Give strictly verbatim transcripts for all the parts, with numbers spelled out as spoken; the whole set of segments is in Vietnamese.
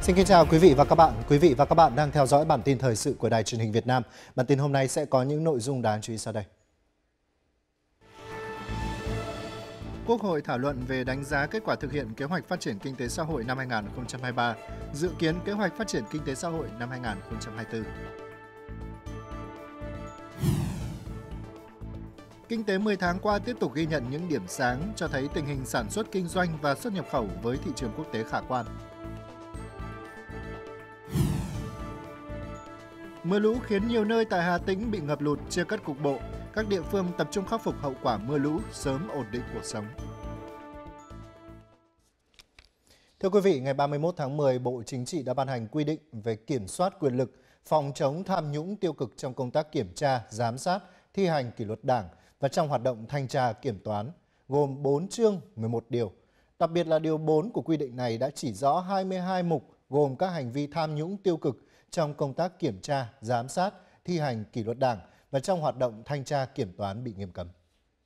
Xin kính chào quý vị và các bạn. Quý vị và các bạn đang theo dõi bản tin thời sự của Đài Truyền hình Việt Nam. Bản tin hôm nay sẽ có những nội dung đáng chú ý sau đây. Quốc hội thảo luận về đánh giá kết quả thực hiện kế hoạch phát triển kinh tế xã hội năm hai nghìn không trăm hai mươi ba, dự kiến kế hoạch phát triển kinh tế xã hội năm hai nghìn không trăm hai mươi tư. Kinh tế mười tháng qua tiếp tục ghi nhận những điểm sáng, cho thấy tình hình sản xuất kinh doanh và xuất nhập khẩu với thị trường quốc tế khả quan. Mưa lũ khiến nhiều nơi tại Hà Tĩnh bị ngập lụt, chia cắt cục bộ. Các địa phương tập trung khắc phục hậu quả mưa lũ, sớm ổn định cuộc sống. Thưa quý vị, ngày ba mươi mốt tháng mười, Bộ Chính trị đã ban hành quy định về kiểm soát quyền lực, phòng chống tham nhũng tiêu cực trong công tác kiểm tra, giám sát, thi hành kỷ luật Đảng và trong hoạt động thanh tra kiểm toán, gồm bốn chương, mười một điều. Đặc biệt là điều bốn của quy định này đã chỉ rõ hai mươi hai mục gồm các hành vi tham nhũng tiêu cực trong công tác kiểm tra, giám sát, thi hành kỷ luật Đảng và trong hoạt động thanh tra kiểm toán bị nghiêm cấm.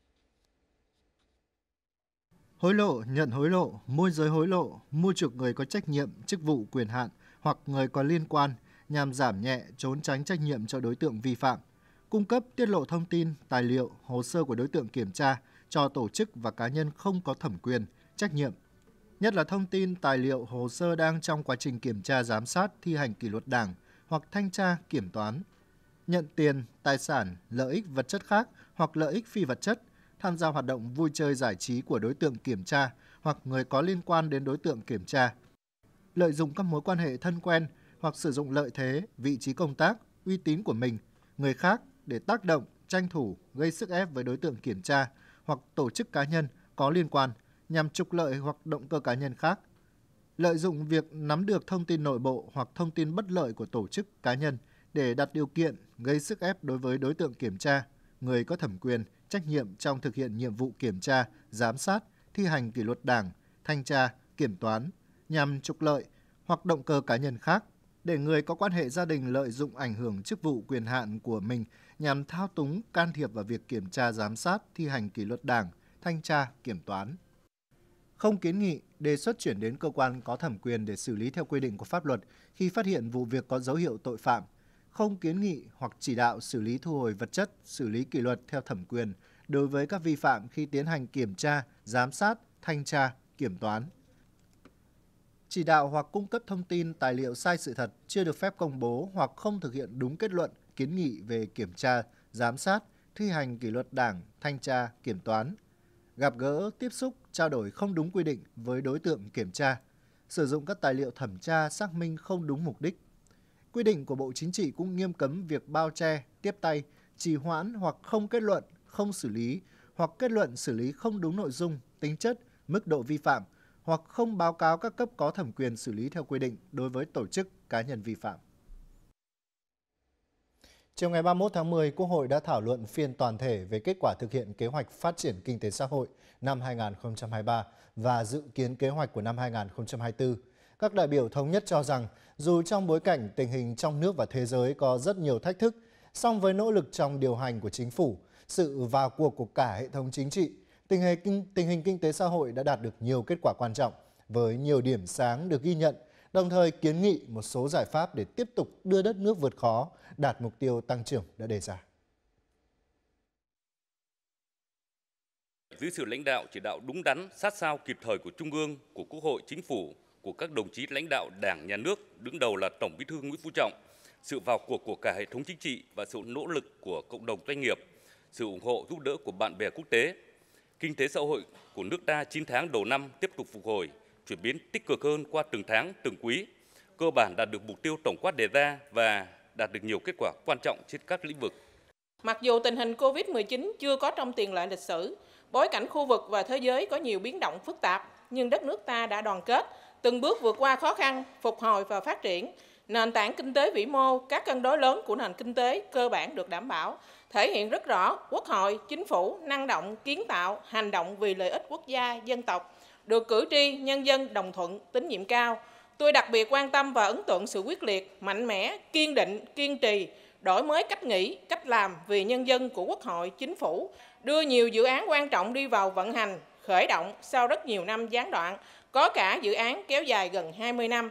Hối lộ, nhận hối lộ, môi giới hối lộ, mua chuộc người có trách nhiệm, chức vụ quyền hạn hoặc người có liên quan nhằm giảm nhẹ, trốn tránh trách nhiệm cho đối tượng vi phạm, cung cấp tiết lộ thông tin, tài liệu, hồ sơ của đối tượng kiểm tra cho tổ chức và cá nhân không có thẩm quyền, trách nhiệm, nhất là thông tin, tài liệu, hồ sơ đang trong quá trình kiểm tra giám sát, thi hành kỷ luật Đảng hoặc thanh tra kiểm toán, nhận tiền, tài sản, lợi ích vật chất khác hoặc lợi ích phi vật chất, tham gia hoạt động vui chơi giải trí của đối tượng kiểm tra hoặc người có liên quan đến đối tượng kiểm tra, lợi dụng các mối quan hệ thân quen hoặc sử dụng lợi thế, vị trí công tác, uy tín của mình, người khác để tác động, tranh thủ, gây sức ép với đối tượng kiểm tra hoặc tổ chức cá nhân có liên quan nhằm trục lợi hoặc động cơ cá nhân khác, lợi dụng việc nắm được thông tin nội bộ hoặc thông tin bất lợi của tổ chức cá nhân để đặt điều kiện, gây sức ép đối với đối tượng kiểm tra, người có thẩm quyền, trách nhiệm trong thực hiện nhiệm vụ kiểm tra, giám sát, thi hành kỷ luật Đảng, thanh tra, kiểm toán, nhằm trục lợi hoặc động cơ cá nhân khác, để người có quan hệ gia đình lợi dụng ảnh hưởng chức vụ quyền hạn của mình nhằm thao túng, can thiệp vào việc kiểm tra, giám sát, thi hành kỷ luật Đảng, thanh tra, kiểm toán. Không kiến nghị, đề xuất chuyển đến cơ quan có thẩm quyền để xử lý theo quy định của pháp luật khi phát hiện vụ việc có dấu hiệu tội phạm, không kiến nghị hoặc chỉ đạo xử lý thu hồi vật chất, xử lý kỷ luật theo thẩm quyền đối với các vi phạm khi tiến hành kiểm tra, giám sát, thanh tra, kiểm toán. Chỉ đạo hoặc cung cấp thông tin, tài liệu sai sự thật, chưa được phép công bố hoặc không thực hiện đúng kết luận, kiến nghị về kiểm tra, giám sát, thi hành kỷ luật Đảng, thanh tra, kiểm toán. Gặp gỡ, tiếp xúc, trao đổi không đúng quy định với đối tượng kiểm tra, sử dụng các tài liệu thẩm tra xác minh không đúng mục đích. Quy định của Bộ Chính trị cũng nghiêm cấm việc bao che, tiếp tay, trì hoãn hoặc không kết luận, không xử lý, hoặc kết luận xử lý không đúng nội dung, tính chất, mức độ vi phạm, hoặc không báo cáo các cấp có thẩm quyền xử lý theo quy định đối với tổ chức, cá nhân vi phạm. Chiều ngày ba mươi mốt tháng mười, Quốc hội đã thảo luận phiên toàn thể về kết quả thực hiện kế hoạch phát triển kinh tế xã hội năm hai nghìn không trăm hai mươi ba và dự kiến kế hoạch của năm hai nghìn không trăm hai mươi tư. Các đại biểu thống nhất cho rằng, dù trong bối cảnh tình hình trong nước và thế giới có rất nhiều thách thức, song với nỗ lực trong điều hành của chính phủ, sự vào cuộc của cả hệ thống chính trị, tình hình, tình hình kinh tế xã hội đã đạt được nhiều kết quả quan trọng, với nhiều điểm sáng được ghi nhận, đồng thời kiến nghị một số giải pháp để tiếp tục đưa đất nước vượt khó, đạt mục tiêu tăng trưởng đã đề ra. Dưới sự lãnh đạo chỉ đạo đúng đắn, sát sao, kịp thời của Trung ương, của Quốc hội, Chính phủ, của các đồng chí lãnh đạo Đảng, Nhà nước, đứng đầu là Tổng Bí thư Nguyễn Phú Trọng, sự vào cuộc của cả hệ thống chính trị và sự nỗ lực của cộng đồng doanh nghiệp, sự ủng hộ giúp đỡ của bạn bè quốc tế, kinh tế xã hội của nước ta chín tháng đầu năm tiếp tục phục hồi, chuyển biến tích cực hơn qua từng tháng, từng quý, cơ bản đạt được mục tiêu tổng quát đề ra và đạt được nhiều kết quả quan trọng trên các lĩnh vực. Mặc dù tình hình Covid mười chín chưa có trong tiền lệ lịch sử, bối cảnh khu vực và thế giới có nhiều biến động phức tạp, nhưng đất nước ta đã đoàn kết, từng bước vượt qua khó khăn, phục hồi và phát triển. Nền tảng kinh tế vĩ mô, các cân đối lớn của nền kinh tế cơ bản được đảm bảo, thể hiện rất rõ Quốc hội, Chính phủ năng động, kiến tạo, hành động vì lợi ích quốc gia, dân tộc, được cử tri, nhân dân đồng thuận, tín nhiệm cao. Tôi đặc biệt quan tâm và ấn tượng sự quyết liệt, mạnh mẽ, kiên định, kiên trì, đổi mới cách nghĩ, cách làm vì nhân dân của Quốc hội, Chính phủ, đưa nhiều dự án quan trọng đi vào vận hành, khởi động sau rất nhiều năm gián đoạn, có cả dự án kéo dài gần hai mươi năm.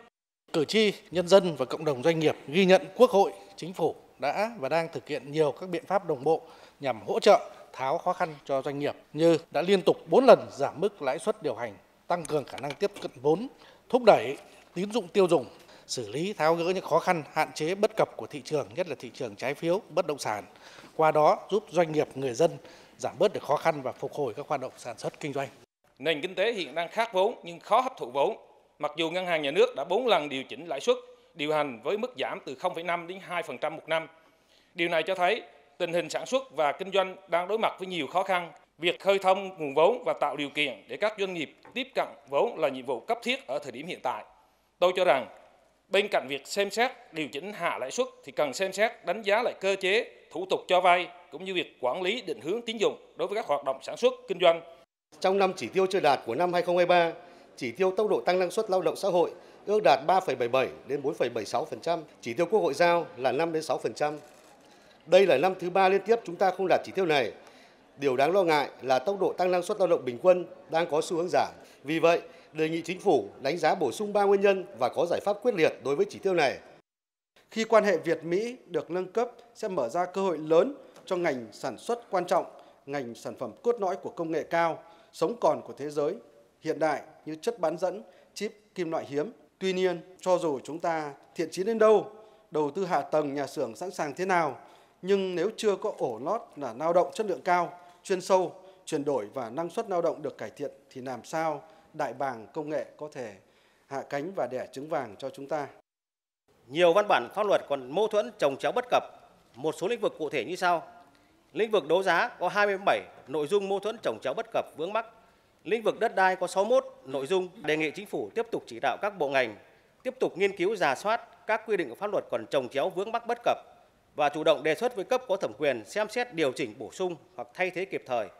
Cử tri, nhân dân và cộng đồng doanh nghiệp ghi nhận Quốc hội, Chính phủ đã và đang thực hiện nhiều các biện pháp đồng bộ nhằm hỗ trợ tháo khó khăn cho doanh nghiệp, như đã liên tục bốn lần giảm mức lãi suất điều hành, tăng cường khả năng tiếp cận vốn, thúc đẩy tín dụng tiêu dùng, xử lý tháo gỡ những khó khăn, hạn chế bất cập của thị trường, nhất là thị trường trái phiếu, bất động sản. Qua đó giúp doanh nghiệp, người dân giảm bớt được khó khăn và phục hồi các hoạt động sản xuất kinh doanh. Nền kinh tế hiện đang khát vốn nhưng khó hấp thụ vốn. Mặc dù Ngân hàng Nhà nước đã bốn lần điều chỉnh lãi suất điều hành với mức giảm từ không phẩy năm đến hai phần trăm một năm. Điều này cho thấy tình hình sản xuất và kinh doanh đang đối mặt với nhiều khó khăn. Việc khơi thông nguồn vốn và tạo điều kiện để các doanh nghiệp tiếp cận vốn là nhiệm vụ cấp thiết ở thời điểm hiện tại. Tôi cho rằng bên cạnh việc xem xét điều chỉnh hạ lãi suất thì cần xem xét đánh giá lại cơ chế, thủ tục cho vay cũng như việc quản lý định hướng tín dụng đối với các hoạt động sản xuất kinh doanh. Trong năm chỉ tiêu chưa đạt của năm hai không hai ba, chỉ tiêu tốc độ tăng năng suất lao động xã hội ước đạt ba phẩy bảy mươi bảy đến bốn phẩy bảy mươi sáu phần trăm, chỉ tiêu Quốc hội giao là năm đến sáu phần trăm. Đây là năm thứ ba liên tiếp chúng ta không đạt chỉ tiêu này. Điều đáng lo ngại là tốc độ tăng năng suất lao động bình quân đang có xu hướng giảm. Vì vậy, đề nghị Chính phủ đánh giá bổ sung ba nguyên nhân và có giải pháp quyết liệt đối với chỉ tiêu này. Khi quan hệ Việt-Mỹ được nâng cấp sẽ mở ra cơ hội lớn cho ngành sản xuất quan trọng, ngành sản phẩm cốt lõi của công nghệ cao, sống còn của thế giới, hiện đại như chất bán dẫn, chip, kim loại hiếm. Tuy nhiên, cho dù chúng ta thiện chí đến đâu, đầu tư hạ tầng nhà xưởng sẵn sàng thế nào, nhưng nếu chưa có ổ lót là lao động chất lượng cao, chuyên sâu, chuyển đổi và năng suất lao động được cải thiện thì làm sao đại bàng công nghệ có thể hạ cánh và đẻ trứng vàng cho chúng ta. Nhiều văn bản pháp luật còn mâu thuẫn chồng chéo bất cập. Một số lĩnh vực cụ thể như sau. Lĩnh vực đấu giá có hai mươi bảy nội dung mâu thuẫn chồng chéo bất cập vướng mắc. Lĩnh vực đất đai có sáu mươi mốt nội dung. Đề nghị Chính phủ tiếp tục chỉ đạo các bộ ngành tiếp tục nghiên cứu rà soát các quy định của pháp luật còn chồng chéo vướng mắc bất cập và chủ động đề xuất với cấp có thẩm quyền xem xét điều chỉnh bổ sung hoặc thay thế kịp thời.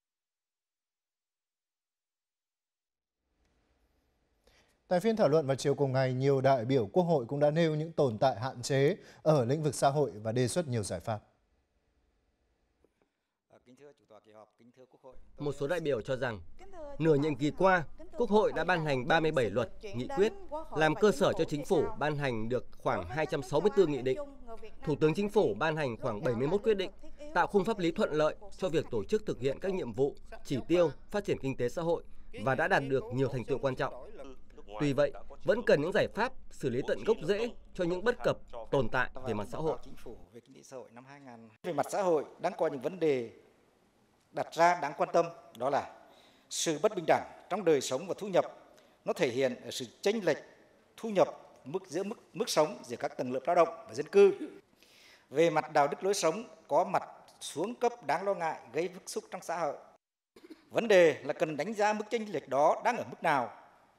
Tại phiên thảo luận vào chiều cùng ngày, nhiều đại biểu Quốc hội cũng đã nêu những tồn tại hạn chế ở lĩnh vực xã hội và đề xuất nhiều giải pháp. Một số đại biểu cho rằng, nửa nhiệm kỳ qua, Quốc hội đã ban hành ba mươi bảy luật, nghị quyết, làm cơ sở cho Chính phủ ban hành được khoảng hai trăm sáu mươi tư nghị định. Thủ tướng Chính phủ ban hành khoảng bảy mươi mốt quyết định, tạo khung pháp lý thuận lợi cho việc tổ chức thực hiện các nhiệm vụ, chỉ tiêu, phát triển kinh tế xã hội và đã đạt được nhiều thành tựu quan trọng. Tuy vậy, vẫn cần những giải pháp xử lý tận gốc rễ cho những bất cập tồn tại về mặt xã hội. Về mặt xã hội, đang có những vấn đề đặt ra đáng quan tâm, đó là sự bất bình đẳng trong đời sống và thu nhập. Nó thể hiện ở sự chênh lệch thu nhập mức giữa mức mức sống giữa các tầng lớp lao động và dân cư. Về mặt đạo đức lối sống, có mặt xuống cấp đáng lo ngại gây bức xúc trong xã hội. Vấn đề là cần đánh giá mức chênh lệch đó đang ở mức nào,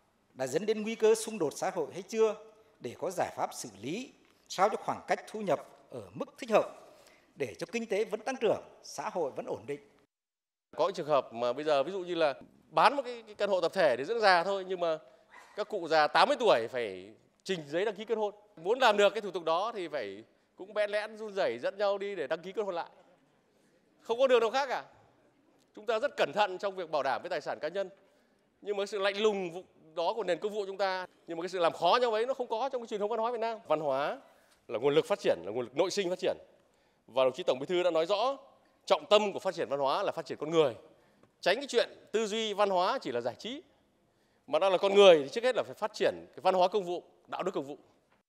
đã dẫn đến nguy cơ xung đột xã hội hay chưa, để có giải pháp xử lý sao cho khoảng cách thu nhập ở mức thích hợp, để cho kinh tế vẫn tăng trưởng, xã hội vẫn ổn định. Có trường hợp mà bây giờ ví dụ như là bán một cái, cái căn hộ tập thể để dưỡng già thôi, nhưng mà các cụ già tám mươi tuổi phải trình giấy đăng ký kết hôn. Muốn làm được cái thủ tục đó thì phải cũng bẽn lẽn run rẩy dẫn nhau đi để đăng ký kết hôn lại. Không có đường nào khác cả. Chúng ta rất cẩn thận trong việc bảo đảm cái tài sản cá nhân. Nhưng mà sự lạnh lùng đó của nền công vụ chúng ta, nhưng mà cái sự làm khó nhau ấy nó không có trong cái truyền thống văn hóa Việt Nam. Văn hóa là nguồn lực phát triển, là nguồn lực nội sinh phát triển. Và đồng chí Tổng Bí thư đã nói rõ, trọng tâm của phát triển văn hóa là phát triển con người. Tránh cái chuyện tư duy văn hóa chỉ là giải trí, mà đó là con người thì trước hết là phải phát triển cái văn hóa công vụ, đạo đức công vụ.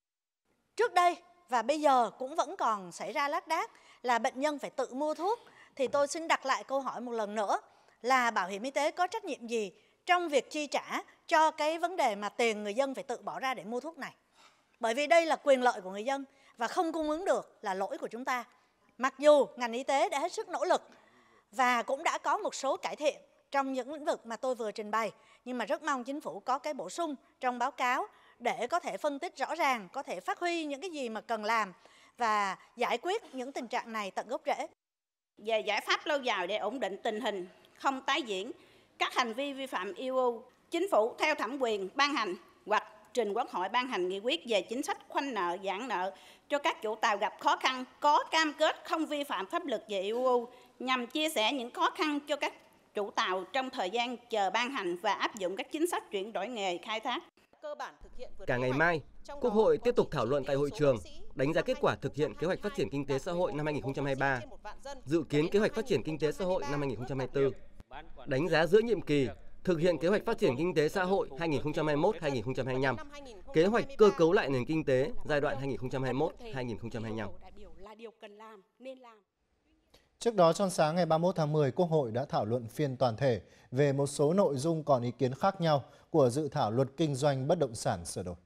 Trước đây và bây giờ cũng vẫn còn xảy ra lác đác là bệnh nhân phải tự mua thuốc, thì tôi xin đặt lại câu hỏi một lần nữa là bảo hiểm y tế có trách nhiệm gì trong việc chi trả cho cái vấn đề mà tiền người dân phải tự bỏ ra để mua thuốc này. Bởi vì đây là quyền lợi của người dân và không cung ứng được là lỗi của chúng ta. Mặc dù ngành y tế đã hết sức nỗ lực và cũng đã có một số cải thiện trong những lĩnh vực mà tôi vừa trình bày, nhưng mà rất mong Chính phủ có cái bổ sung trong báo cáo để có thể phân tích rõ ràng, có thể phát huy những cái gì mà cần làm và giải quyết những tình trạng này tận gốc rễ. Về giải pháp lâu dài để ổn định tình hình, không tái diễn các hành vi vi phạm e u, Chính phủ theo thẩm quyền ban hành hoặc trình Quốc hội ban hành nghị quyết về chính sách khoanh nợ, giãn nợ cho các chủ tàu gặp khó khăn, có cam kết không vi phạm pháp luật về e u nhằm chia sẻ những khó khăn cho các chủ tàu trong thời gian chờ ban hành và áp dụng các chính sách chuyển đổi nghề khai thác. cơ bản thực hiện vượt Cả ngày mai, Quốc hội tiếp tục thảo luận tại hội trường, đánh giá kết quả thực hiện kế hoạch phát triển kinh tế xã hội năm hai nghìn không trăm hai mươi ba, dự kiến kế hoạch phát triển kinh tế xã hội năm hai nghìn không trăm hai mươi tư, đánh giá giữa nhiệm kỳ, thực hiện kế hoạch phát triển kinh tế xã hội hai nghìn không trăm hai mươi mốt đến hai nghìn không trăm hai mươi lăm, kế hoạch cơ cấu lại nền kinh tế giai đoạn hai nghìn không trăm hai mươi mốt đến hai nghìn không trăm hai mươi lăm. Trước đó, trong sáng ngày ba mươi mốt tháng mười, Quốc hội đã thảo luận phiên toàn thể về một số nội dung còn ý kiến khác nhau của dự thảo luật kinh doanh bất động sản sửa đổi.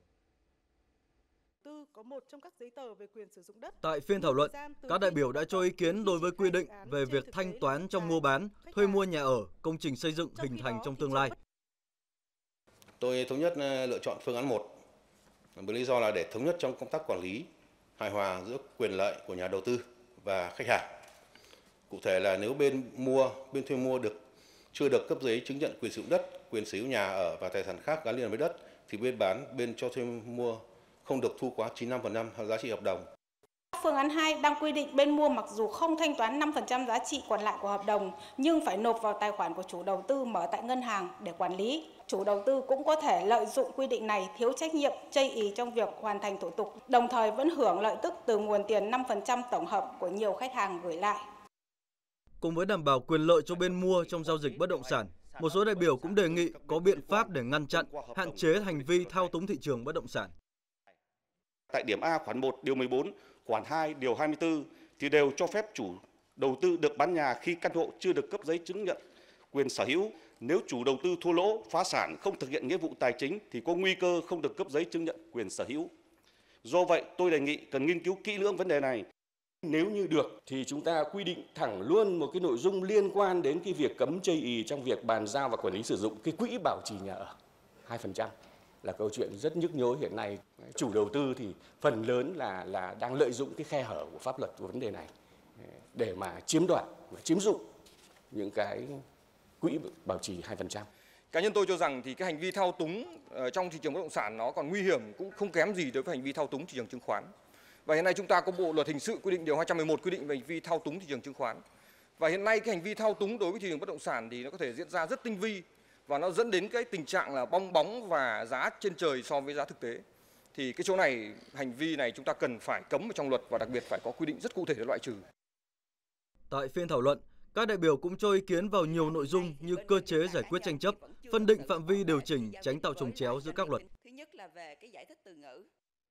Tại phiên thảo luận, các đại biểu đã cho ý kiến đối với quy định về việc thanh toán trong mua bán, thuê mua nhà ở, công trình xây dựng hình thành trong tương lai. Tôi thống nhất lựa chọn phương án một, với lý do là để thống nhất trong công tác quản lý, hài hòa giữa quyền lợi của nhà đầu tư và khách hàng. Cụ thể là nếu bên mua, bên thuê mua được chưa được cấp giấy chứng nhận quyền sử dụng đất, quyền sở hữu nhà ở và tài sản khác gắn liền với đất, thì bên bán, bên cho thuê mua không được thu quá chín mươi lăm phần trăm giá trị hợp đồng. Phương án hai đang quy định bên mua mặc dù không thanh toán năm phần trăm giá trị còn lại của hợp đồng nhưng phải nộp vào tài khoản của chủ đầu tư mở tại ngân hàng để quản lý. Chủ đầu tư cũng có thể lợi dụng quy định này thiếu trách nhiệm, chây ỳ trong việc hoàn thành thủ tục, đồng thời vẫn hưởng lợi tức từ nguồn tiền năm phần trăm tổng hợp của nhiều khách hàng gửi lại. Cùng với đảm bảo quyền lợi cho bên mua trong giao dịch bất động sản, một số đại biểu cũng đề nghị có biện pháp để ngăn chặn, hạn chế hành vi thao túng thị trường bất động sản. Tại điểm A khoản một điều mười bốn, khoản hai điều hai mươi tư thì đều cho phép chủ đầu tư được bán nhà khi căn hộ chưa được cấp giấy chứng nhận quyền sở hữu. Nếu chủ đầu tư thua lỗ, phá sản, không thực hiện nghĩa vụ tài chính thì có nguy cơ không được cấp giấy chứng nhận quyền sở hữu. Do vậy, tôi đề nghị cần nghiên cứu kỹ lưỡng vấn đề này. Nếu như được thì chúng ta quy định thẳng luôn một cái nội dung liên quan đến cái việc cấm chây ỳ trong việc bàn giao và quản lý sử dụng cái quỹ bảo trì nhà ở hai phần trăm. Là câu chuyện rất nhức nhối hiện nay. Chủ đầu tư thì phần lớn là là đang lợi dụng cái khe hở của pháp luật của vấn đề này để mà chiếm đoạt và chiếm dụng những cái quỹ bảo trì hai phần trăm. Cá nhân tôi cho rằng thì cái hành vi thao túng trong thị trường bất động sản nó còn nguy hiểm cũng không kém gì đối với hành vi thao túng thị trường chứng khoán. Và hiện nay chúng ta có Bộ luật hình sự quy định điều hai trăm mười một quy định về hành vi thao túng thị trường chứng khoán. Và hiện nay cái hành vi thao túng đối với thị trường bất động sản thì nó có thể diễn ra rất tinh vi và nó dẫn đến cái tình trạng là bong bóng và giá trên trời so với giá thực tế. Thì cái chỗ này, hành vi này chúng ta cần phải cấm vào trong luật và đặc biệt phải có quy định rất cụ thể để loại trừ. Tại phiên thảo luận, các đại biểu cũng cho ý kiến vào nhiều nội dung như cơ chế giải quyết tranh chấp, phân định phạm vi điều chỉnh tránh tạo chồng chéo giữa các luật. Thứ nhất là về cái giải thích từ ngữ.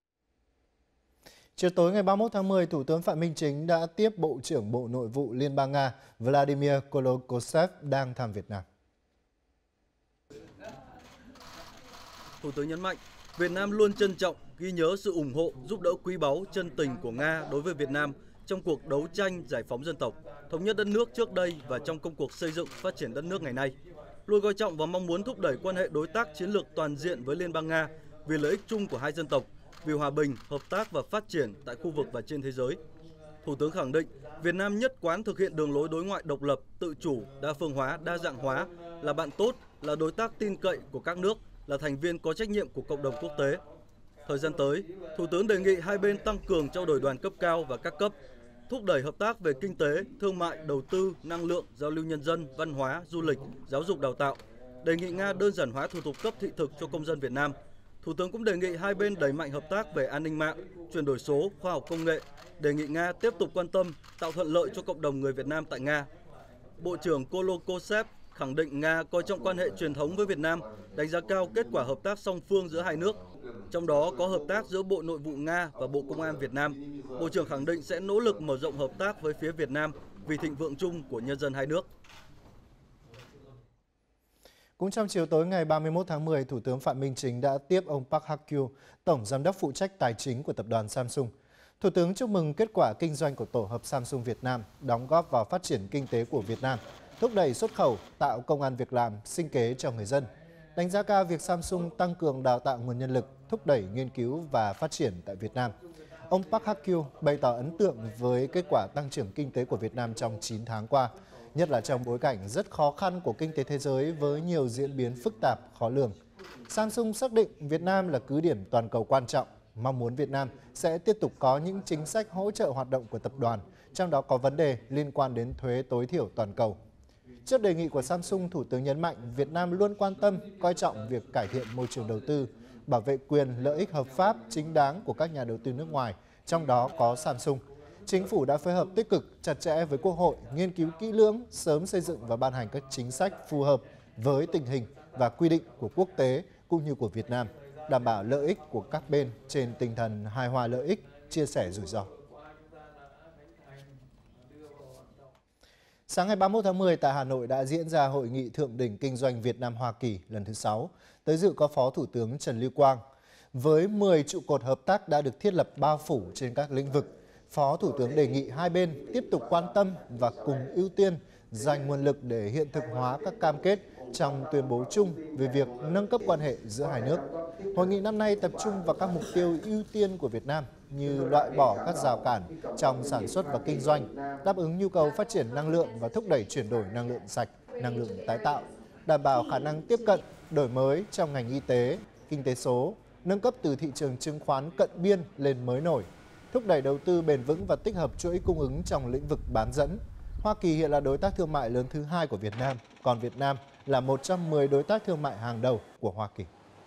Chiều tối ngày ba mươi mốt tháng mười, Thủ tướng Phạm Minh Chính đã tiếp Bộ trưởng Bộ Nội vụ Liên bang Nga Vladimir Kolokosev đang thăm Việt Nam. Thủ tướng nhấn mạnh, Việt Nam luôn trân trọng, ghi nhớ sự ủng hộ, giúp đỡ quý báu, chân tình của Nga đối với Việt Nam trong cuộc đấu tranh giải phóng dân tộc, thống nhất đất nước trước đây và trong công cuộc xây dựng phát triển đất nước ngày nay. Luôn coi trọng và mong muốn thúc đẩy quan hệ đối tác chiến lược toàn diện với Liên bang Nga vì lợi ích chung của hai dân tộc, vì hòa bình, hợp tác và phát triển tại khu vực và trên thế giới. Thủ tướng khẳng định, Việt Nam nhất quán thực hiện đường lối đối ngoại độc lập, tự chủ, đa phương hóa, đa dạng hóa, là bạn tốt, là đối tác tin cậy của các nước, là thành viên có trách nhiệm của cộng đồng quốc tế. Thời gian tới, Thủ tướng đề nghị hai bên tăng cường trao đổi đoàn cấp cao và các cấp, thúc đẩy hợp tác về kinh tế, thương mại, đầu tư, năng lượng, giao lưu nhân dân, văn hóa, du lịch, giáo dục đào tạo. Đề nghị Nga đơn giản hóa thủ tục cấp thị thực cho công dân Việt Nam. Thủ tướng cũng đề nghị hai bên đẩy mạnh hợp tác về an ninh mạng, chuyển đổi số, khoa học công nghệ, đề nghị Nga tiếp tục quan tâm, tạo thuận lợi cho cộng đồng người Việt Nam tại Nga. Bộ trưởng Kolokosev khẳng định Nga coi trọng quan hệ truyền thống với Việt Nam, đánh giá cao kết quả hợp tác song phương giữa hai nước, trong đó có hợp tác giữa Bộ Nội vụ Nga và Bộ Công an Việt Nam. Bộ trưởng khẳng định sẽ nỗ lực mở rộng hợp tác với phía Việt Nam vì thịnh vượng chung của nhân dân hai nước. Cũng trong chiều tối ngày ba mươi mốt tháng mười, Thủ tướng Phạm Minh Chính đã tiếp ông Park Hak-kyu, Tổng Giám đốc phụ trách tài chính của tập đoàn Samsung. Thủ tướng chúc mừng kết quả kinh doanh của tổ hợp Samsung Việt Nam, đóng góp vào phát triển kinh tế của Việt Nam, thúc đẩy xuất khẩu, tạo công ăn việc làm, sinh kế cho người dân. Đánh giá cao việc Samsung tăng cường đào tạo nguồn nhân lực, thúc đẩy nghiên cứu và phát triển tại Việt Nam. Ông Park Hak-kyu bày tỏ ấn tượng với kết quả tăng trưởng kinh tế của Việt Nam trong chín tháng qua, nhất là trong bối cảnh rất khó khăn của kinh tế thế giới với nhiều diễn biến phức tạp, khó lường. Samsung xác định Việt Nam là cứ điểm toàn cầu quan trọng, mong muốn Việt Nam sẽ tiếp tục có những chính sách hỗ trợ hoạt động của tập đoàn, trong đó có vấn đề liên quan đến thuế tối thiểu toàn cầu. Trước đề nghị của Samsung, Thủ tướng nhấn mạnh Việt Nam luôn quan tâm, coi trọng việc cải thiện môi trường đầu tư, bảo vệ quyền lợi ích hợp pháp chính đáng của các nhà đầu tư nước ngoài, trong đó có Samsung. Chính phủ đã phối hợp tích cực, chặt chẽ với Quốc hội, nghiên cứu kỹ lưỡng, sớm xây dựng và ban hành các chính sách phù hợp với tình hình và quy định của quốc tế cũng như của Việt Nam, đảm bảo lợi ích của các bên trên tinh thần hài hòa lợi ích, chia sẻ rủi ro. Sáng ngày ba mươi mốt tháng mười tại Hà Nội đã diễn ra Hội nghị Thượng đỉnh Kinh doanh Việt Nam-Hoa Kỳ lần thứ sáu. Tới dự có Phó Thủ tướng Trần Lưu Quang. Với mười trụ cột hợp tác đã được thiết lập bao phủ trên các lĩnh vực, Phó Thủ tướng đề nghị hai bên tiếp tục quan tâm và cùng ưu tiên dành nguồn lực để hiện thực hóa các cam kết trong tuyên bố chung về việc nâng cấp quan hệ giữa hai nước. Hội nghị năm nay tập trung vào các mục tiêu ưu tiên của Việt Nam như loại bỏ các rào cản trong sản xuất và kinh doanh, đáp ứng nhu cầu phát triển năng lượng và thúc đẩy chuyển đổi năng lượng sạch, năng lượng tái tạo, đảm bảo khả năng tiếp cận, đổi mới trong ngành y tế, kinh tế số, nâng cấp từ thị trường chứng khoán cận biên lên mới nổi, thúc đẩy đầu tư bền vững và tích hợp chuỗi cung ứng trong lĩnh vực bán dẫn. Hoa Kỳ hiện là đối tác thương mại lớn thứ hai của Việt Nam, còn Việt Nam là một trong mười đối tác thương mại hàng đầu của Hoa Kỳ.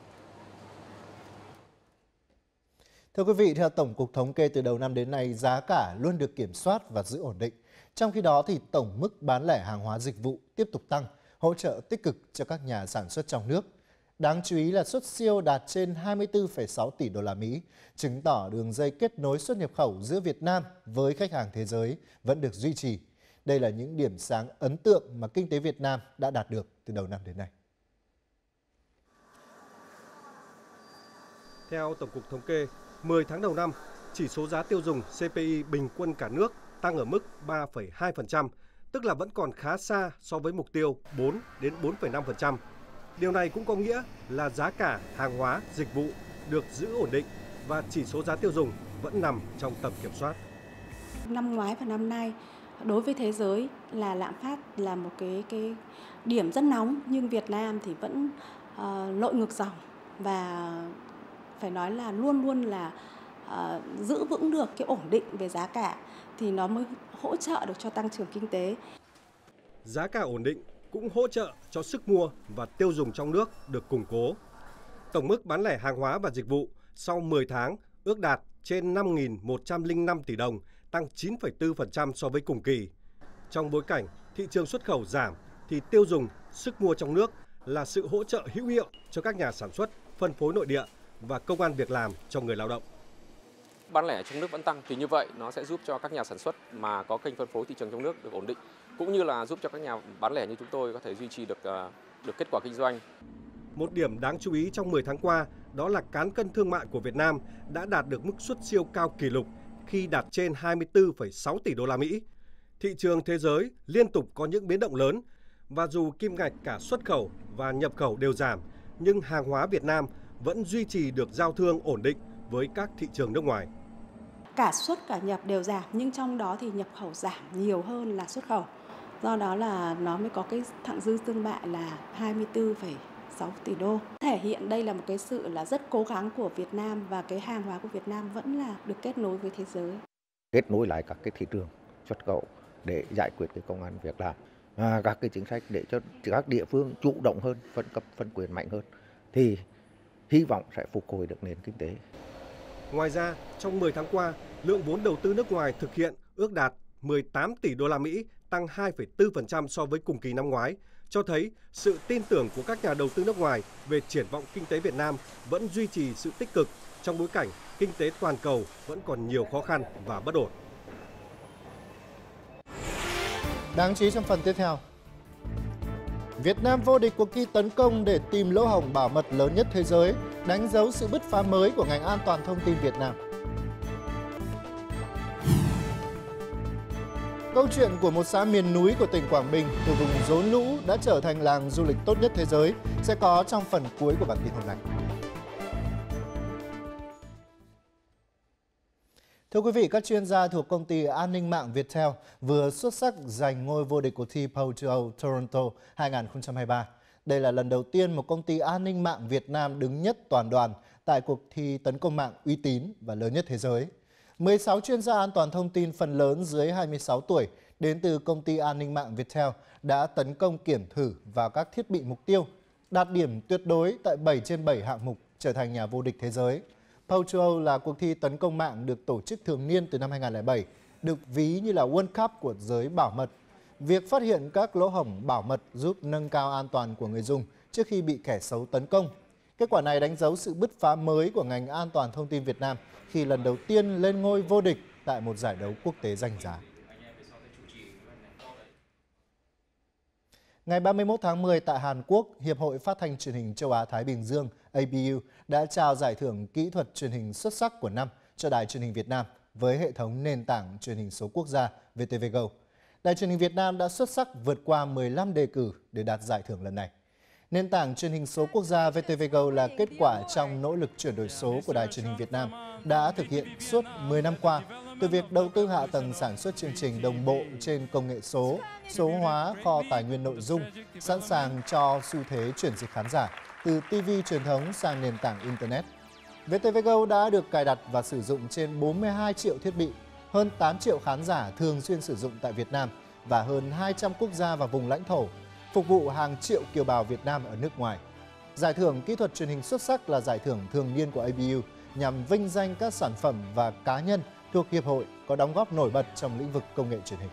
Thưa quý vị, theo Tổng cục Thống kê từ đầu năm đến nay, giá cả luôn được kiểm soát và giữ ổn định. Trong khi đó, thì tổng mức bán lẻ hàng hóa dịch vụ tiếp tục tăng, hỗ trợ tích cực cho các nhà sản xuất trong nước. Đáng chú ý là xuất siêu đạt trên hai mươi tư phẩy sáu tỷ đô la Mỹ, chứng tỏ đường dây kết nối xuất nhập khẩu giữa Việt Nam với khách hàng thế giới vẫn được duy trì. Đây là những điểm sáng ấn tượng mà kinh tế Việt Nam đã đạt được từ đầu năm đến nay. Theo Tổng cục Thống kê, mười tháng đầu năm, chỉ số giá tiêu dùng xê pê i bình quân cả nước tăng ở mức ba phẩy hai phần trăm, tức là vẫn còn khá xa so với mục tiêu bốn đến bốn phẩy năm phần trăm. Điều này cũng có nghĩa là giá cả hàng hóa, dịch vụ được giữ ổn định và chỉ số giá tiêu dùng vẫn nằm trong tầm kiểm soát. Năm ngoái và năm nay, đối với thế giới là lạm phát là một cái cái điểm rất nóng, nhưng Việt Nam thì vẫn uh, lội ngược dòng và phải nói là luôn luôn là uh, giữ vững được cái ổn định về giá cả thì nó mới hỗ trợ được cho tăng trưởng kinh tế. Giá cả ổn định cũng hỗ trợ cho sức mua và tiêu dùng trong nước được củng cố. Tổng mức bán lẻ hàng hóa và dịch vụ sau mười tháng ước đạt trên năm nghìn một trăm lẻ năm tỷ đồng, tăng chín phẩy bốn phần trăm so với cùng kỳ. Trong bối cảnh thị trường xuất khẩu giảm thì tiêu dùng, sức mua trong nước là sự hỗ trợ hữu hiệu cho các nhà sản xuất, phân phối nội địa và công ăn việc làm cho người lao động. Bán lẻ trong nước vẫn tăng thì như vậy nó sẽ giúp cho các nhà sản xuất mà có kênh phân phối thị trường trong nước được ổn định, cũng như là giúp cho các nhà bán lẻ như chúng tôi có thể duy trì được được kết quả kinh doanh. Một điểm đáng chú ý trong mười tháng qua đó là cán cân thương mại của Việt Nam đã đạt được mức xuất siêu cao kỷ lục khi đạt trên hai mươi tư phẩy sáu tỷ đô la Mỹ. Thị trường thế giới liên tục có những biến động lớn và dù kim ngạch cả xuất khẩu và nhập khẩu đều giảm, nhưng hàng hóa Việt Nam vẫn duy trì được giao thương ổn định với các thị trường nước ngoài. Cả xuất cả nhập đều giảm, nhưng trong đó thì nhập khẩu giảm nhiều hơn là xuất khẩu. Do đó là nó mới có cái thặng dư thương mại là hai mươi tư phẩy sáu tỷ đô. Thể hiện đây là một cái sự là rất cố gắng của Việt Nam và cái hàng hóa của Việt Nam vẫn là được kết nối với thế giới. Kết nối lại các cái thị trường xuất khẩu để giải quyết cái công ăn việc làm, à, các cái chính sách để cho các địa phương chủ động hơn, phân cấp phân quyền mạnh hơn thì hy vọng sẽ phục hồi được nền kinh tế. Ngoài ra, trong mười tháng qua, lượng vốn đầu tư nước ngoài thực hiện ước đạt mười tám tỷ đô la Mỹ, tăng hai phẩy bốn phần trăm so với cùng kỳ năm ngoái, cho thấy sự tin tưởng của các nhà đầu tư nước ngoài về triển vọng kinh tế Việt Nam vẫn duy trì sự tích cực trong bối cảnh kinh tế toàn cầu vẫn còn nhiều khó khăn và bất ổn. Đáng chú ý trong phần tiếp theo, Việt Nam vô địch cuộc thi tấn công để tìm lỗ hổng bảo mật lớn nhất thế giới, đánh dấu sự bứt phá mới của ngành an toàn thông tin Việt Nam. Câu chuyện của một xã miền núi của tỉnh Quảng Bình từ vùng rốn lũ đã trở thành làng du lịch tốt nhất thế giới sẽ có trong phần cuối của bản tin hôm nay. Thưa quý vị, các chuyên gia thuộc công ty an ninh mạng Viettel vừa xuất sắc giành ngôi vô địch cuộc thi P O hai Toronto hai không hai ba. Đây là lần đầu tiên một công ty an ninh mạng Việt Nam đứng nhất toàn đoàn tại cuộc thi tấn công mạng uy tín và lớn nhất thế giới. mười sáu chuyên gia an toàn thông tin phần lớn dưới hai mươi sáu tuổi đến từ công ty an ninh mạng Viettel đã tấn công kiểm thử vào các thiết bị mục tiêu, đạt điểm tuyệt đối tại bảy trên bảy hạng mục trở thành nhà vô địch thế giới. Poll châu Âu là cuộc thi tấn công mạng được tổ chức thường niên từ năm hai nghìn không trăm lẻ bảy, được ví như là World Cup của giới bảo mật. Việc phát hiện các lỗ hổng bảo mật giúp nâng cao an toàn của người dùng trước khi bị kẻ xấu tấn công. Kết quả này đánh dấu sự bứt phá mới của ngành an toàn thông tin Việt Nam khi lần đầu tiên lên ngôi vô địch tại một giải đấu quốc tế danh giá. Ngày ba mươi mốt tháng mười tại Hàn Quốc, Hiệp hội Phát thanh Truyền hình Châu Á-Thái Bình Dương A B U đã trao giải thưởng kỹ thuật truyền hình xuất sắc của năm cho Đài Truyền hình Việt Nam với hệ thống nền tảng truyền hình số quốc gia vê tê vê Go. Đài Truyền hình Việt Nam đã xuất sắc vượt qua mười lăm đề cử để đạt giải thưởng lần này. Nền tảng truyền hình số quốc gia vê tê vê Go là kết quả trong nỗ lực chuyển đổi số của Đài Truyền hình Việt Nam đã thực hiện suốt mười năm qua, từ việc đầu tư hạ tầng sản xuất chương trình đồng bộ trên công nghệ số, số hóa kho tài nguyên nội dung, sẵn sàng cho xu thế chuyển dịch khán giả từ ti vi truyền thống sang nền tảng Internet. vê tê vê Go đã được cài đặt và sử dụng trên bốn mươi hai triệu thiết bị, hơn tám triệu khán giả thường xuyên sử dụng tại Việt Nam và hơn hai trăm quốc gia và vùng lãnh thổ, phục vụ hàng triệu kiều bào Việt Nam ở nước ngoài. Giải thưởng kỹ thuật truyền hình xuất sắc là giải thưởng thường niên của A B U nhằm vinh danh các sản phẩm và cá nhân thuộc Hiệp hội có đóng góp nổi bật trong lĩnh vực công nghệ truyền hình.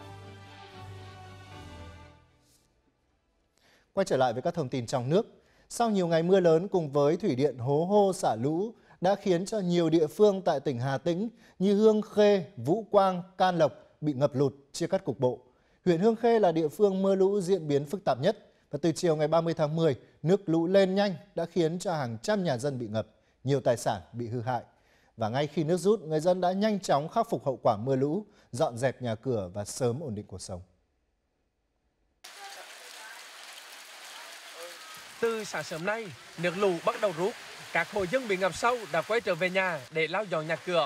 Quay trở lại với các thông tin trong nước. Sau nhiều ngày mưa lớn cùng với thủy điện Hố Hô xả lũ đã khiến cho nhiều địa phương tại tỉnh Hà Tĩnh như Hương Khê, Vũ Quang, Can Lộc bị ngập lụt, chia cắt cục bộ. Huyện Hương Khê là địa phương mưa lũ diễn biến phức tạp nhất và từ chiều ngày ba mươi tháng mười, nước lũ lên nhanh đã khiến cho hàng trăm nhà dân bị ngập, nhiều tài sản bị hư hại. Và ngay khi nước rút, người dân đã nhanh chóng khắc phục hậu quả mưa lũ, dọn dẹp nhà cửa và sớm ổn định cuộc sống. Từ sáng sớm nay, nước lũ bắt đầu rút, các hộ dân bị ngập sâu đã quay trở về nhà để lau dọn nhà cửa.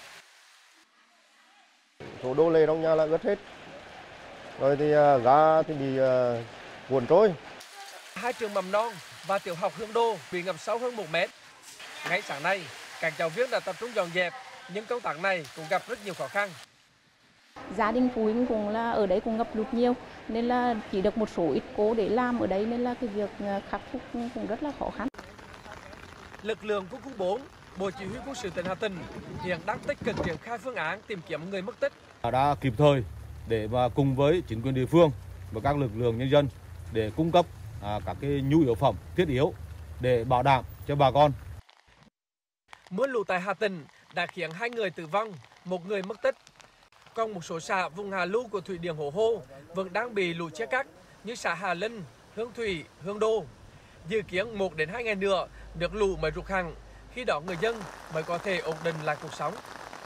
Số đồ lề trong nhà là ướt hết, rồi thì uh, gà thì bị uh, cuốn trôi. Hai trường mầm non và tiểu học Hương Đô bị ngập sâu hơn một mét. Ngay sáng nay, các giáo viên đã tập trung dọn dẹp, nhưng công tác này cũng gặp rất nhiều khó khăn. Gia đình phụ huynh cũng là ở đấy cũng ngập lụt nhiều, nên là chỉ được một số ít cô để làm ở đấy, nên là cái việc khắc phục cũng rất là khó khăn. Lực lượng quân khu bốn, Bộ Chỉ huy quân sự tỉnh Hà Tĩnh hiện đang tích cực triển khai phương án tìm kiếm người mất tích. Đã kịp thời để mà cùng với chính quyền địa phương và các lực lượng nhân dân để cung cấp à, các cái nhu yếu phẩm thiết yếu để bảo đảm cho bà con. Mưa lũ tại Hà Tĩnh đã khiến hai người tử vong, một người mất tích. Còn một số xã vùng hạ lưu của thủy điện Hố Hô vẫn đang bị lũ chia cắt như xã Hà Linh, Hương Thủy, Hương Đô. Dự kiến một đến hai ngày nữa nước lũ mới rút hẳn, khi đó người dân mới có thể ổn định lại cuộc sống.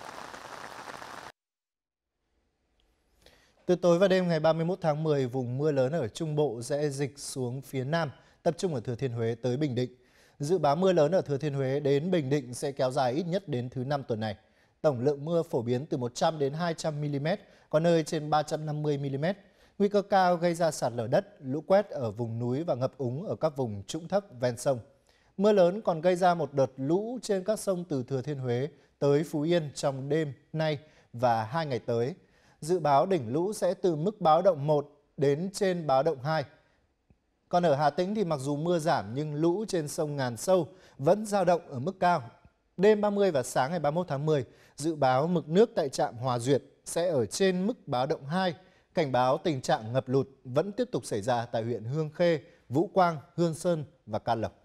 Từ tối và đêm ngày ba mươi mốt tháng mười, vùng mưa lớn ở Trung Bộ sẽ dịch xuống phía Nam, tập trung ở Thừa Thiên Huế tới Bình Định. Dự báo mưa lớn ở Thừa Thiên Huế đến Bình Định sẽ kéo dài ít nhất đến thứ năm tuần này. Tổng lượng mưa phổ biến từ một trăm đến hai trăm mi li mét, có nơi trên ba trăm năm mươi mi li mét. Nguy cơ cao gây ra sạt lở đất, lũ quét ở vùng núi và ngập úng ở các vùng trũng thấp ven sông. Mưa lớn còn gây ra một đợt lũ trên các sông từ Thừa Thiên Huế tới Phú Yên trong đêm nay và hai ngày tới. Dự báo đỉnh lũ sẽ từ mức báo động một đến trên báo động hai. Còn ở Hà Tĩnh thì mặc dù mưa giảm nhưng lũ trên sông Ngàn Sâu vẫn dao động ở mức cao. Đêm ba mươi và sáng ngày ba mươi mốt tháng mười, dự báo mực nước tại trạm Hòa Duyệt sẽ ở trên mức báo động hai. Cảnh báo tình trạng ngập lụt vẫn tiếp tục xảy ra tại huyện Hương Khê, Vũ Quang, Hương Sơn và Can Lộc.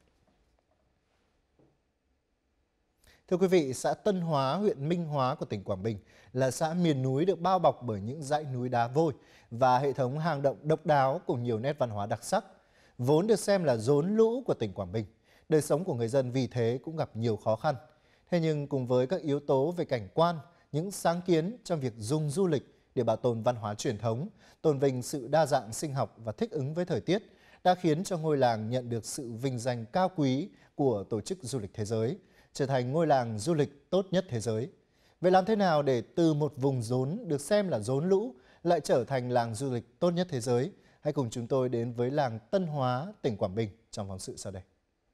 Thưa quý vị, xã Tân Hóa, huyện Minh Hóa của tỉnh Quảng Bình là xã miền núi được bao bọc bởi những dãy núi đá vôi và hệ thống hang động độc đáo cùng nhiều nét văn hóa đặc sắc. Vốn được xem là rốn lũ của tỉnh Quảng Bình, đời sống của người dân vì thế cũng gặp nhiều khó khăn. Thế nhưng cùng với các yếu tố về cảnh quan, những sáng kiến trong việc dùng du lịch để bảo tồn văn hóa truyền thống, tôn vinh sự đa dạng sinh học và thích ứng với thời tiết đã khiến cho ngôi làng nhận được sự vinh danh cao quý của Tổ chức Du lịch Thế giới, trở thành ngôi làng du lịch tốt nhất thế giới. Vậy làm thế nào để từ một vùng rốn được xem là rốn lũ lại trở thành làng du lịch tốt nhất thế giới? Hãy cùng chúng tôi đến với làng Tân Hóa, tỉnh Quảng Bình trong phóng sự sau đây.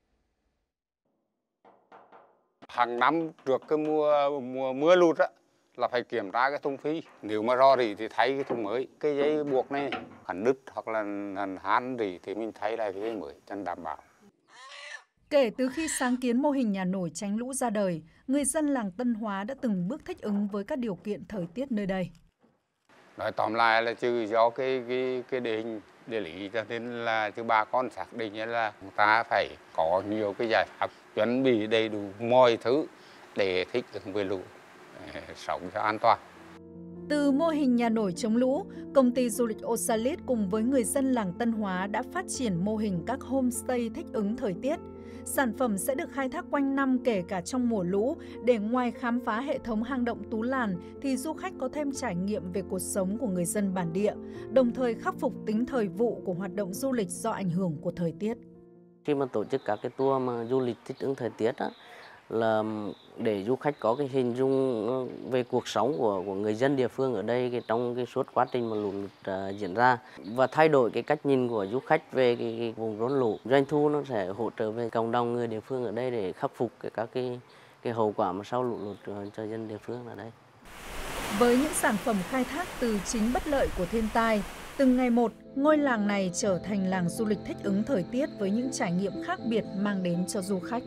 Hàng năm trước cái mùa, mùa mưa lụt á, là phải kiểm tra cái thùng phi. Nếu mà rò rỉ thì thay cái thùng mới. Cái dây buộc này hẳn đứt hoặc là hẳn hán rỉ thì mình thay lại cái dây mới cho đảm bảo. Kể từ khi sáng kiến mô hình nhà nổi tránh lũ ra đời, người dân làng Tân Hóa đã từng bước thích ứng với các điều kiện thời tiết nơi đây. Nói tóm lại là trừ do cái cái cái địa hình địa lý cho nên là chứ bà con xác định là chúng ta phải có nhiều cái giải pháp chuẩn bị đầy đủ mọi thứ để thích ứng với lũ, sống cho an toàn. Từ mô hình nhà nổi chống lũ, công ty du lịch Osalit cùng với người dân làng Tân Hóa đã phát triển mô hình các homestay thích ứng thời tiết. Sản phẩm sẽ được khai thác quanh năm kể cả trong mùa lũ, để ngoài khám phá hệ thống hang động Tú Làn thì du khách có thêm trải nghiệm về cuộc sống của người dân bản địa, đồng thời khắc phục tính thời vụ của hoạt động du lịch do ảnh hưởng của thời tiết. Khi mà tổ chức các cái tour mà du lịch thích ứng thời tiết á, là để du khách có cái hình dung về cuộc sống của của người dân địa phương ở đây cái trong cái suốt quá trình mà lũ lụt uh, diễn ra, và thay đổi cái cách nhìn của du khách về cái, cái vùng rốn lũ. Doanh thu nó sẽ hỗ trợ về cộng đồng người địa phương ở đây để khắc phục cái, các cái cái hậu quả mà sau lũ lụt cho dân địa phương ở đây. Với những sản phẩm khai thác từ chính bất lợi của thiên tai, từng ngày một, ngôi làng này trở thành làng du lịch thích ứng thời tiết với những trải nghiệm khác biệt mang đến cho du khách.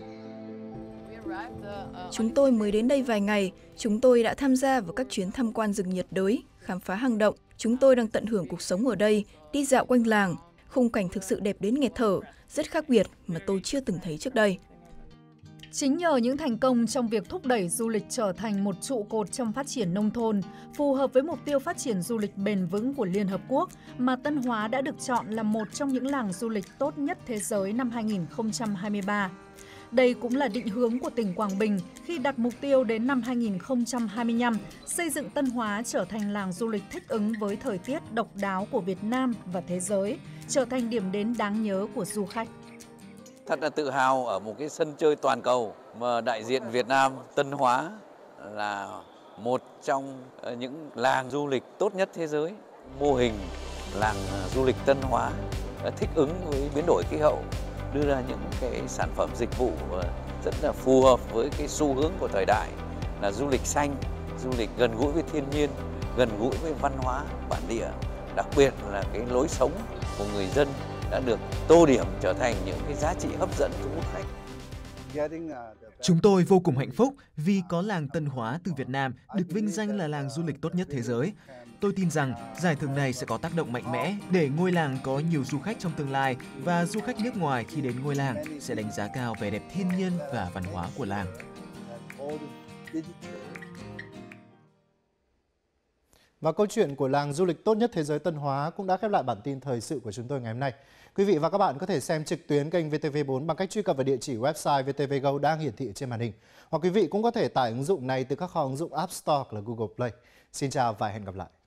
Chúng tôi mới đến đây vài ngày, chúng tôi đã tham gia vào các chuyến tham quan rừng nhiệt đới, khám phá hang động. Chúng tôi đang tận hưởng cuộc sống ở đây, đi dạo quanh làng. Khung cảnh thực sự đẹp đến nghẹt thở, rất khác biệt mà tôi chưa từng thấy trước đây. Chính nhờ những thành công trong việc thúc đẩy du lịch trở thành một trụ cột trong phát triển nông thôn, phù hợp với mục tiêu phát triển du lịch bền vững của Liên Hợp Quốc, mà Tân Hóa đã được chọn là một trong những làng du lịch tốt nhất thế giới năm hai nghìn không trăm hai mươi ba. Đây cũng là định hướng của tỉnh Quảng Bình khi đặt mục tiêu đến năm hai nghìn không trăm hai mươi lăm xây dựng Tân Hóa trở thành làng du lịch thích ứng với thời tiết độc đáo của Việt Nam và thế giới, trở thành điểm đến đáng nhớ của du khách. Thật là tự hào ở một cái sân chơi toàn cầu mà đại diện Việt Nam, Tân Hóa là một trong những làng du lịch tốt nhất thế giới. Mô hình làng du lịch Tân Hóa thích ứng với biến đổi khí hậu, đưa ra những cái sản phẩm dịch vụ rất là phù hợp với cái xu hướng của thời đại là du lịch xanh, du lịch gần gũi với thiên nhiên, gần gũi với văn hóa bản địa, đặc biệt là cái lối sống của người dân đã được tô điểm trở thành những cái giá trị hấp dẫn thu hút khách. Chúng tôi vô cùng hạnh phúc vì có làng Tân Hóa từ Việt Nam được vinh danh là làng du lịch tốt nhất thế giới. Tôi tin rằng giải thưởng này sẽ có tác động mạnh mẽ để ngôi làng có nhiều du khách trong tương lai, và du khách nước ngoài khi đến ngôi làng sẽ đánh giá cao vẻ đẹp thiên nhiên và văn hóa của làng. Và câu chuyện của làng du lịch tốt nhất thế giới Tân Hóa cũng đã khép lại bản tin thời sự của chúng tôi ngày hôm nay. Quý vị và các bạn có thể xem trực tuyến kênh vê tê vê bốn bằng cách truy cập vào địa chỉ website vê tê vê Go đang hiển thị trên màn hình. Hoặc quý vị cũng có thể tải ứng dụng này từ các kho ứng dụng App Store hoặc là Google Play. Xin chào và hẹn gặp lại.